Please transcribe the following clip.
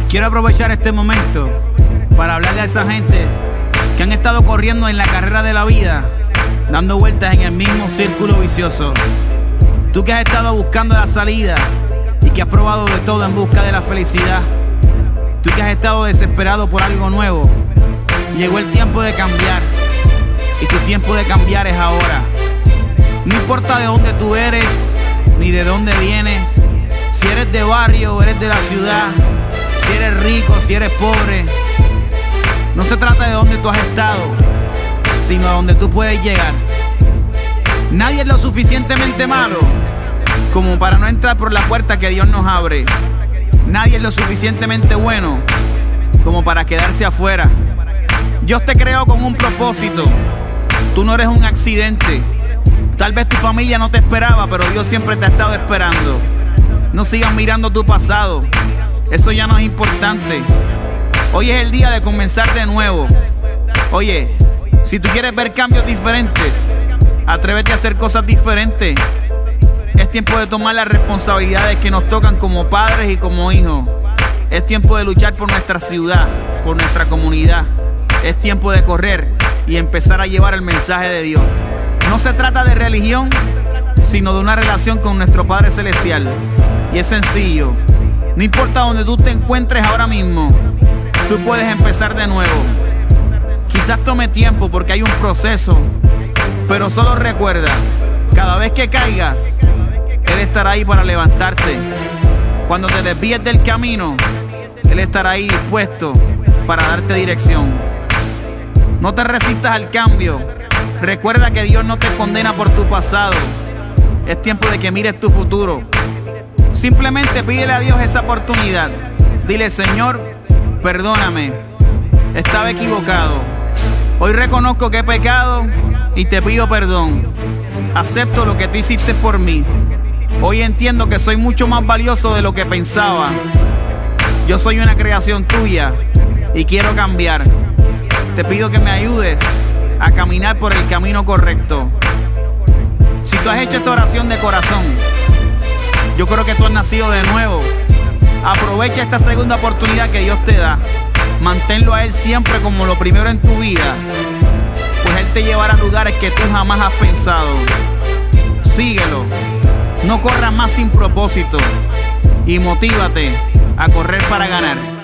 Quiero aprovechar este momento para hablarle a esa gente que han estado corriendo en la carrera de la vida, dando vueltas en el mismo círculo vicioso. Tú que has estado buscando la salida y que has probado de todo en busca de la felicidad. Tú que has estado desesperado por algo nuevo. Llegó el tiempo de cambiar y tu tiempo de cambiar es ahora. No importa de dónde tú eres ni de dónde vienes, si eres de barrio o eres de la ciudad, si eres rico, si eres pobre. No se trata de dónde tú has estado, sino a dónde tú puedes llegar. Nadie es lo suficientemente malo como para no entrar por la puerta que Dios nos abre. Nadie es lo suficientemente bueno como para quedarse afuera. Dios te creó con un propósito. Tú no eres un accidente. Tal vez tu familia no te esperaba, pero Dios siempre te ha estado esperando. No sigas mirando tu pasado. Eso ya no es importante. Hoy es el día de comenzar de nuevo. Oye, si tú quieres ver cambios diferentes, atrévete a hacer cosas diferentes. Es tiempo de tomar las responsabilidades que nos tocan como padres y como hijos. Es tiempo de luchar por nuestra ciudad, por nuestra comunidad. Es tiempo de correr y empezar a llevar el mensaje de Dios. No se trata de religión, sino de una relación con nuestro Padre Celestial. Y es sencillo. No importa dónde tú te encuentres ahora mismo, tú puedes empezar de nuevo. Quizás tome tiempo porque hay un proceso, pero solo recuerda, cada vez que caigas, Él estará ahí para levantarte. Cuando te desvíes del camino, Él estará ahí dispuesto para darte dirección. No te resistas al cambio. Recuerda que Dios no te condena por tu pasado. Es tiempo de que mires tu futuro. Simplemente pídele a Dios esa oportunidad. Dile: Señor, perdóname, estaba equivocado. Hoy reconozco que he pecado y te pido perdón. Acepto lo que tú hiciste por mí. Hoy entiendo que soy mucho más valioso de lo que pensaba. Yo soy una creación tuya y quiero cambiar. Te pido que me ayudes a caminar por el camino correcto. Si tú has hecho esta oración de corazón, yo creo que tú has nacido de nuevo. Aprovecha esta segunda oportunidad que Dios te da. Manténlo a Él siempre como lo primero en tu vida, pues Él te llevará a lugares que tú jamás has pensado. Síguelo. No corras más sin propósito y motívate a correr para ganar.